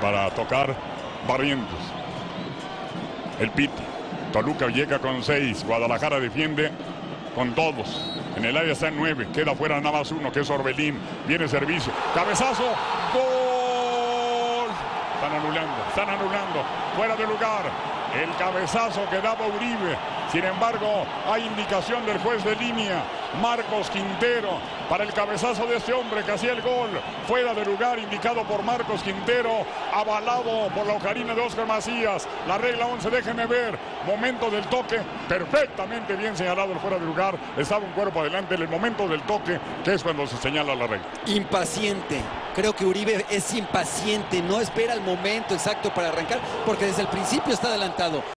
para tocar Barrientos. El Piti. Toluca llega con 6. Guadalajara defiende con todos. En el área está en 9. Queda fuera nada más uno, que es Orbelín. Viene servicio. Cabezazo. ¡Gol! Están anulando. Fuera de lugar. El cabezazo que daba Uribe. Sin embargo, hay indicación del juez de línea, Marcos Quintero, para el cabezazo de este hombre que hacía el gol. Fuera de lugar, indicado por Marcos Quintero, avalado por la ocarina de Óscar Macías. La regla 11, déjenme ver. Momento del toque, perfectamente bien señalado el fuera de lugar. Estaba un cuerpo adelante en el momento del toque, que es cuando se señala la regla. Impaciente. Creo que Uribe es impaciente, no espera el momento exacto para arrancar, porque desde el principio está adelantado.